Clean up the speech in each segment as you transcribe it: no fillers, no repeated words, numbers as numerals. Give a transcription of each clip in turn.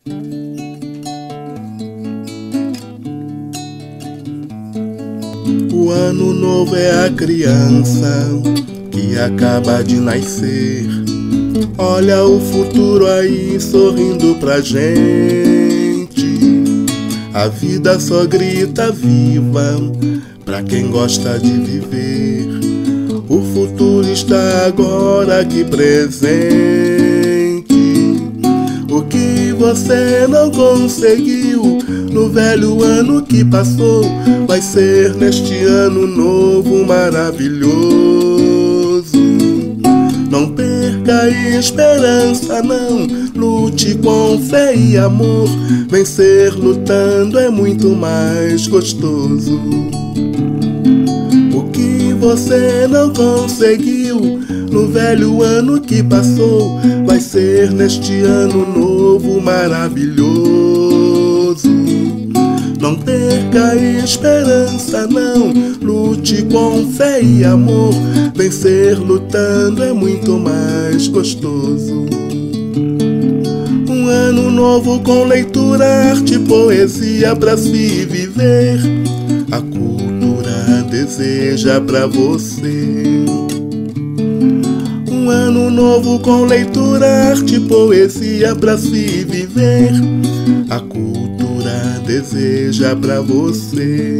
O ano novo é a criança que acaba de nascer. Olha o futuro aí sorrindo pra gente. A vida só grita viva pra quem gosta de viver. O futuro está agora aqui presente. O que você não conseguiu no velho ano que passou, vai ser neste ano novo maravilhoso. Não perca a esperança não, lute com fé e amor. Vencer lutando é muito mais gostoso. O que você não conseguiu no velho ano que passou, vai ser neste ano novo maravilhoso. Não perca a esperança não, lute com fé e amor. Vencer lutando é muito mais gostoso. Um ano novo com leitura, arte, poesia pra se viver. A cultura deseja pra você. Um ano novo com leitura, arte, poesia pra se viver. A cultura deseja pra você.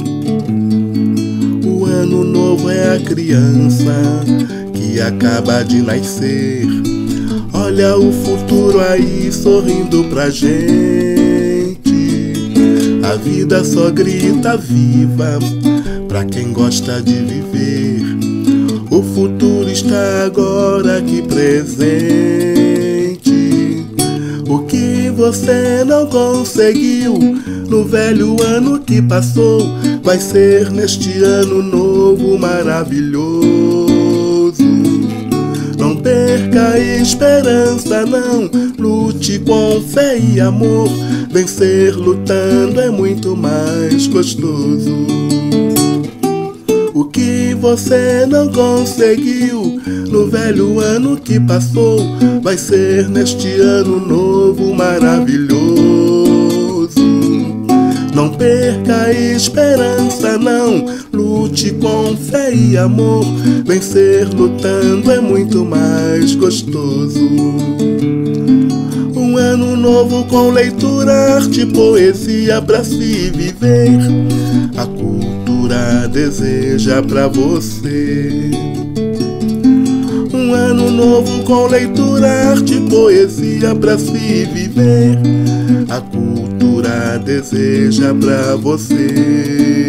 O ano novo é a criança que acaba de nascer. Olha o futuro aí sorrindo pra gente. A vida só grita viva pra quem gosta de viver. O futuro está agora aqui presente. O que você não conseguiu no velho ano que passou, vai ser neste ano novo maravilhoso. Não perca a esperança não, lute com fé e amor. Vencer lutando é muito mais gostoso. O que você não conseguiu no velho ano que passou, vai ser neste ano novo maravilhoso. Não perca a esperança não, lute com fé e amor. Vencer lutando é muito mais gostoso. Um ano novo com leitura, arte, poesia pra se viver. A cultura deseja pra você. Um ano novo com leitura, arte, poesia pra se viver. A cultura deseja pra você.